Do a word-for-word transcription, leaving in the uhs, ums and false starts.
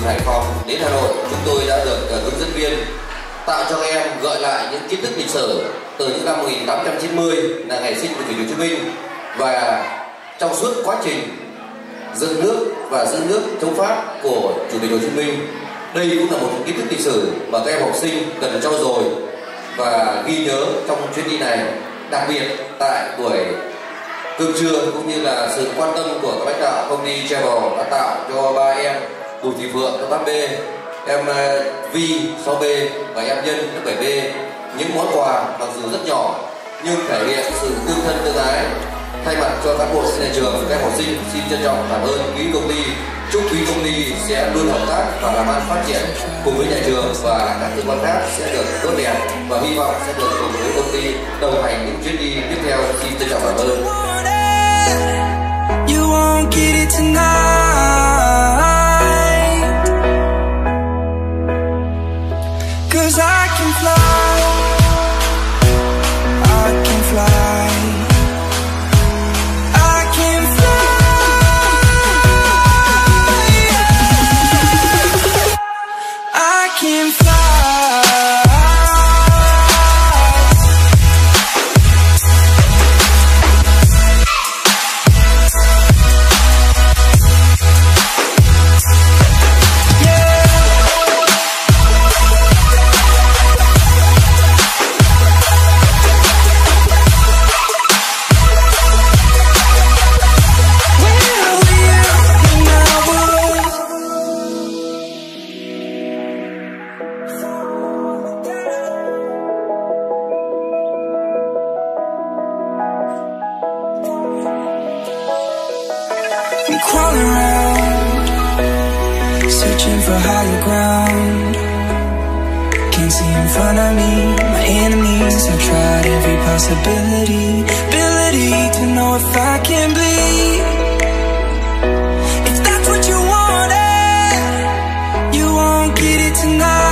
Hải Phòng đến Hà Nội, chúng tôi đã được uh, hướng dẫn viên tạo cho các em gợi lại những kiến thức lịch sử từ những năm một nghìn tám trăm chín mươi là ngày sinh của Chủ tịch Hồ Chí Minh, và trong suốt quá trình dựng nước và giữ nước chống Pháp của Chủ tịch Hồ Chí Minh. Đây cũng là một kiến thức lịch sử mà các em học sinh cần trau dồi và ghi nhớ trong chuyến đi này. Đặc biệt tại buổi cơm trưa cũng như là sự quan tâm của các lãnh đạo công ty Travel đã tạo cho ba em Bùi Thị Phượng lớp tám B, em Vi sáu B và em Nhân lớp bảy B những món quà mặc dù rất nhỏ nhưng thể hiện sự tương thân tương ái. Thay mặt cho cán bộ nhà trường, các học sinh xin trân trọng cảm ơn quý công ty. Chúc quý công ty sẽ luôn hợp tác và làm ăn phát triển cùng với nhà trường và các cơ quan khác sẽ được tốt đẹp, và hy vọng sẽ được cùng với công ty đồng hành những chuyến đi tiếp theo. Xin trân trọng cảm ơn. You won't get it tonight, 'cause I can fly, I can fly, I can fly, I can fly. I'm crawling around, searching for higher ground. Can't see in front of me, my enemies. I've tried every possibility, ability to know if I can bleed. If that's what you wanted, you won't get it tonight.